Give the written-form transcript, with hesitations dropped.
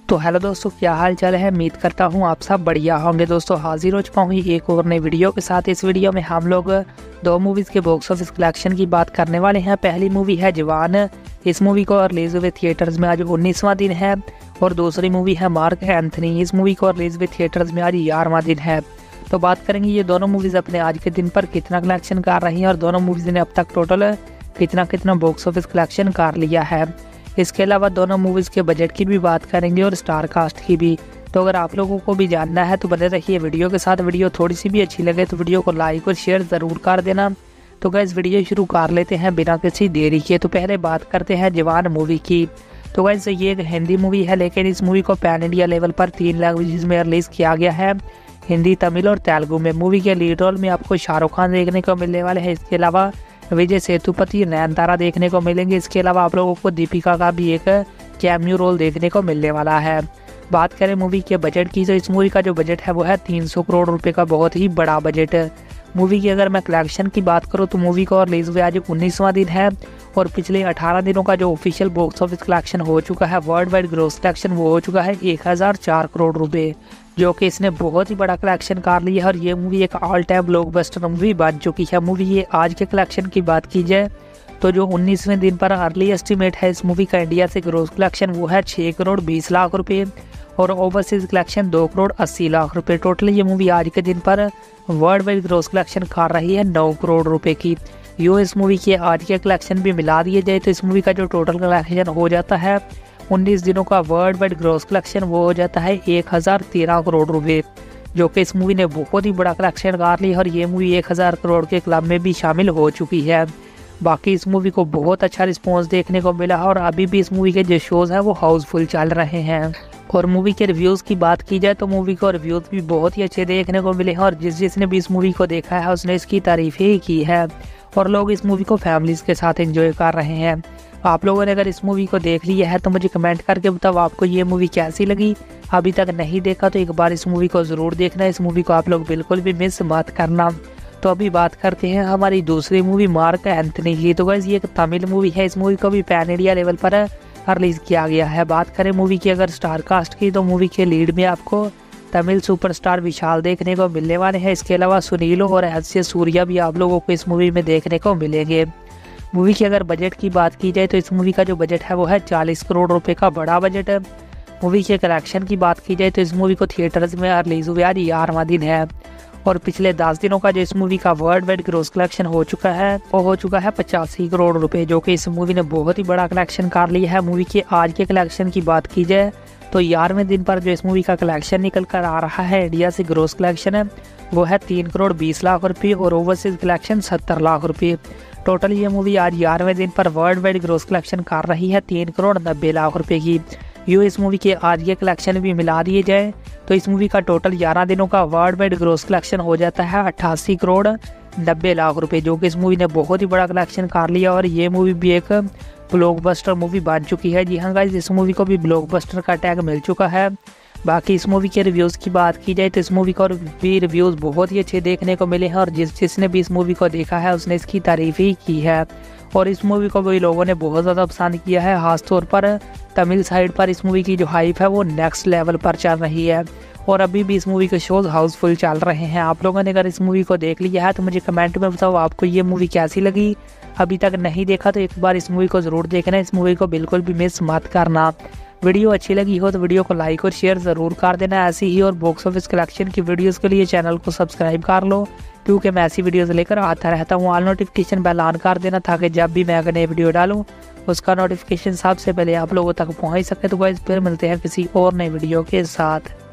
तो हेलो दोस्तों, क्या हाल चाल है। उम्मीद करता हूँ आप सब बढ़िया होंगे। दोस्तों हाजिर हो चुका हूँ एक और नई वीडियो के साथ। इस वीडियो में हम लोग दो मूवीज़ के बॉक्स ऑफिस कलेक्शन की बात करने वाले हैं। पहली मूवी है जवान। इस मूवी को रिलीज हुए थिएटर्स में आज 19वां दिन है। और दूसरी मूवी है मार्क एंथनी। इस मूवी को रिलीज हुए थिएटर्स में आज 11वां दिन है। तो बात करेंगे ये दोनों मूवीज़ अपने आज के दिन पर कितना कलेक्शन कर रही हैं और दोनों मूवीज़ ने अब तक टोटल कितना बॉक्स ऑफिस कलेक्शन कर लिया है। इसके अलावा दोनों मूवीज़ के बजट की भी बात करेंगे और स्टार कास्ट की भी। तो अगर आप लोगों को भी जानना है तो बने रहिए वीडियो के साथ। वीडियो थोड़ी सी भी अच्छी लगे तो वीडियो को लाइक और शेयर ज़रूर कर देना। तो गाइस वीडियो शुरू कर लेते हैं बिना किसी देरी के। तो पहले बात करते हैं जवान मूवी की। तो गाइस ये एक हिंदी मूवी है, लेकिन इस मूवी को पैन इंडिया लेवल पर 3 लैंग्वेजेस में रिलीज़ किया गया है, हिंदी, तमिल और तेलुगु में। मूवी के लीड रोल में आपको शाहरुख खान देखने को मिलने वाले हैं। इसके अलावा विजय सेतुपति, नयनतारा देखने को मिलेंगे। इसके अलावा आप लोगों को दीपिका का भी एक कैमियो रोल देखने को मिलने वाला है। बात करें मूवी के बजट की तो इस मूवी का जो बजट है वो है 300 करोड़ रुपए का, बहुत ही बड़ा बजट है। मूवी की अगर मैं कलेक्शन की बात करूँ तो मूवी को रिलीज हुए आज 19वां दिन है और पिछले 18 दिनों का जो ऑफिशियल बॉक्स ऑफिस कलेक्शन हो चुका है, वर्ल्ड वाइड ग्रॉस कलेक्शन वो हो चुका है 1004 करोड़ रुपए, जो कि इसने बहुत ही बड़ा कलेक्शन कर लिया है। और ये मूवी एक ऑल टाइम ब्लॉकबस्टर मूवी बन चुकी है। मूवी ये आज के कलेक्शन की बात की जाए तो जो 19वें दिन पर अर्ली एस्टिमेट है इस मूवी का इंडिया से ग्रॉस कलेक्शन वो है 6 करोड़ 20 लाख रुपए और ओवरसीज कलेक्शन 2 करोड़ 80 लाख रुपए। टोटल ये मूवी आज के दिन पर वर्ल्ड वाइड ग्रॉस कलेक्शन कर रही है 9 करोड़ रुपए की। इस मूवी के आज के कलेक्शन भी मिला दिए जाए तो इस मूवी का जो टोटल कलेक्शन हो जाता है 19 दिनों का वर्ल्ड वाइड ग्रॉस कलेक्शन वो हो जाता है 1013 करोड़ रुपए, जो कि इस मूवी ने बहुत ही बड़ा कलेक्शन कर लिया और ये मूवी 1000 करोड़ के क्लब में भी शामिल हो चुकी है। बाकी इस मूवी को बहुत अच्छा रिस्पॉन्स देखने को मिला है और अभी भी इस मूवी के जो शोज़ हैं वो हाउसफुल चल रहे हैं। और मूवी के रिव्यूज़ की बात की जाए तो मूवी को रिव्यूज़ भी बहुत ही अच्छे देखने को मिले हैं और जिसने भी इस मूवी को देखा है उसने इसकी तारीफ़ ही की है और लोग इस मूवी को फैमिलीज़ के साथ एंजॉय कर रहे हैं। आप लोगों ने अगर इस मूवी को देख लिया है तो मुझे कमेंट करके बताओ आपको ये मूवी कैसी लगी। अभी तक नहीं देखा तो एक बार इस मूवी को ज़रूर देखना। इस मूवी को आप लोग बिल्कुल भी मिस मत करना। तो अभी बात करते हैं हमारी दूसरी मूवी मार्क एंथनी की। तो गाइस ये एक तमिल मूवी है। इस मूवी को भी पैन इंडिया लेवल पर रिलीज़ किया गया है। बात करें मूवी की अगर स्टार कास्ट की तो मूवी के लीड में आपको तमिल सुपरस्टार विशाल देखने को मिलने वाले हैं। इसके अलावा सुनील और एस सूर्या भी आप लोगों को इस मूवी में देखने को मिलेंगे। मूवी की अगर बजट की बात की जाए तो इस मूवी का जो बजट है वो है 40 करोड़ रुपए का, बड़ा बजट है। मूवी के कलेक्शन की बात की जाए तो इस मूवी को थिएटर्स में रिलीज हुए आज 11वां दिन है और पिछले 10 दिनों का जो इस मूवी का वर्ल्ड वाइड ग्रॉस कलेक्शन हो चुका है वो हो चुका है 85 करोड़ रुपए, जो कि इस मूवी ने बहुत ही बड़ा कलेक्शन कर लिया है। मूवी के आज के कलेक्शन की बात की जाए तो 11वें दिन पर जो इस मूवी का कलेक्शन निकल कर आ रहा है इंडिया से ग्रॉस कलेक्शन है वो है 3 करोड़ 20 लाख रुपये और ओवरसीज कलेक्शन 70 लाख रुपये। टोटल ये मूवी आज 11वें दिन पर वर्ल्ड वाइड ग्रॉस कलेक्शन कर रही है 3 करोड़ 90 लाख रुपए की। इस मूवी के आज के कलेक्शन भी मिला दिए जाए तो इस मूवी का टोटल 11 दिनों का वर्ल्ड वाइड ग्रॉस कलेक्शन हो जाता है 88 करोड़ 90 लाख रुपए, जो कि इस मूवी ने बहुत ही बड़ा कलेक्शन कर लिया और ये मूवी भी एक ब्लॉकबस्टर मूवी बन चुकी है। जी हाँ गाइस, इस मूवी को भी ब्लॉकबस्टर का टैग मिल चुका है। बाकी इस मूवी के रिव्यूज़ की बात की जाए तो इस मूवी को भी रिव्यूज़ बहुत ही अच्छे देखने को मिले हैं और जिसने भी इस मूवी को देखा है उसने इसकी तारीफ़ ही की है और इस मूवी को भी लोगों ने बहुत ज़्यादा पसंद किया है। खासतौर पर तमिल साइड पर इस मूवी की जो हाइप है वो नेक्स्ट लेवल पर चल रही है और अभी भी इस मूवी के शोज़ हाउसफुल चल रहे हैं। आप लोगों ने अगर इस मूवी को देख लिया है तो मुझे कमेंट में बताओ आपको ये मूवी कैसी लगी। अभी तक नहीं देखा तो एक बार इस मूवी को ज़रूर देखना। इस मूवी को बिल्कुल भी मिस मत करना। वीडियो अच्छी लगी हो तो वीडियो को लाइक और शेयर ज़रूर कर देना। ऐसी ही और बॉक्स ऑफिस कलेक्शन की वीडियोस के लिए चैनल को सब्सक्राइब कर लो, क्योंकि मैं ऐसी वीडियोस लेकर आता रहता हूँ। ऑल नोटिफिकेशन बेल ऑन कर देना ताकि जब भी मैं अगर नई वीडियो डालूँ उसका नोटिफिकेशन सबसे पहले आप लोगों तक पहुँच सके। तो गाइस फिर मिलते हैं किसी और नई वीडियो के साथ।